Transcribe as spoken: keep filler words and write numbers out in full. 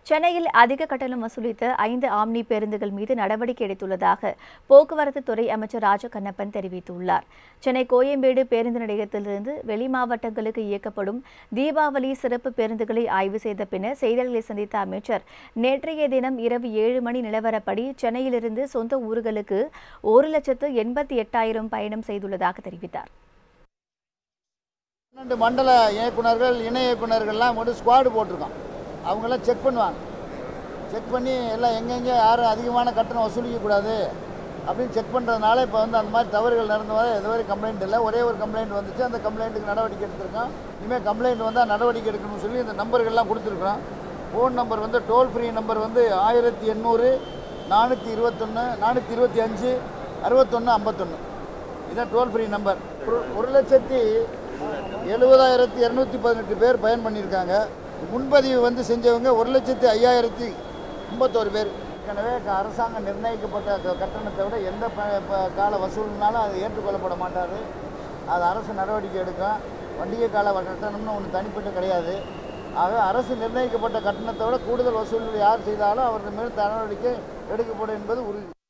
சென்னையில் அதிக கட்டணம் வசூலித்த ஐந்து ஆம்னி பேருந்துகள் மீது நடவடிக்கை எடுத்துள்ளதாக போக்குவரத்து துறை அமைச்சர் ராஜகண்ணப்பன் தெரிவித்துள்ளார். சென்னை கோயம்பேடு பேருந்து நிலையத்திலிருந்து வெளி மாவட்டங்களுக்கு இயக்கப்படும் தீபாவளி சிறப்பு பேருந்துகளை ஆய்வு செய்த பின்னர் செய்தியாளர்களை சந்தித்த அமைச்சர், நேற்றைய தினம் இரவு ஏழு மணி நிலவரப்படி சென்னையிலிருந்து சொந்த ஊர்களுக்கு ஒரு லட்சத்து எண்பத்தி எட்டாயிரம் பயணம் செய்துள்ளதாக தெரிவித்தார். பன்னெண்டு மண்டல இயக்குநர்கள், இணை இயக்குநர்கள்லாம் வந்து ஸ்குவாடு போட்டிருக்கோம். அவங்களாம் செக் பண்ணுவாங்க. செக் பண்ணி எல்லாம் எங்கெங்கே யாரும் அதிகமான கட்டணம் வசூலிக்கக்கூடாது அப்படின்னு செக் பண்ணுறதுனால இப்போ வந்து அந்த மாதிரி தவறுகள் நடந்த மாதிரி எதுவரை கம்ப்ளைண்ட் இல்லை. ஒரே ஒரு கம்ப்ளைண்ட் வந்துச்சு. அந்த கம்ப்ளைண்ட்டுக்கு நடவடிக்கை எடுத்திருக்கோம். இனிமேல் கம்ப்ளைண்ட் வந்தால் நடவடிக்கை எடுக்கணும்னு சொல்லி இந்த நம்பர்கள்லாம் கொடுத்துருக்குறோம். ஃபோன் நம்பர் வந்து டோல் ஃப்ரீ நம்பர் வந்து ஆயிரத்தி எண்ணூறு நானூற்றி இருபத்தொன்று நானூற்றி இருபத்தி அஞ்சு அறுபத்தொன்று ஐம்பத்தொன்று இதுதான் டோல் ஃப்ரீ நம்பர். ஒரு லட்சத்தி எழுபதாயிரத்தி இரநூத்தி பதினெட்டு பேர் பயன் பண்ணியிருக்காங்க. முன்பதிவு வந்து செஞ்சவங்க ஒரு லட்சத்தி ஐயாயிரத்தி ஐம்பத்தோரு பேர். ஏற்கனவே அரசாங்கம் நிர்ணயிக்கப்பட்ட கட்டணத்தை விட எந்த கால வசூல்னாலும் அது ஏற்றுக்கொள்ளப்பட மாட்டாது. அது அரசு நடவடிக்கை எடுக்கும். வண்டிகை கால கட்டணம்னு ஒன்று தனிப்பட்டு கிடையாது. ஆக அரசு நிர்ணயிக்கப்பட்ட கட்டணத்தை விட கூடுதல் வசூல் யார் செய்தாலும் அவர்கள் மேல் நடவடிக்கை எடுக்கப்படும் என்பது உறுதி.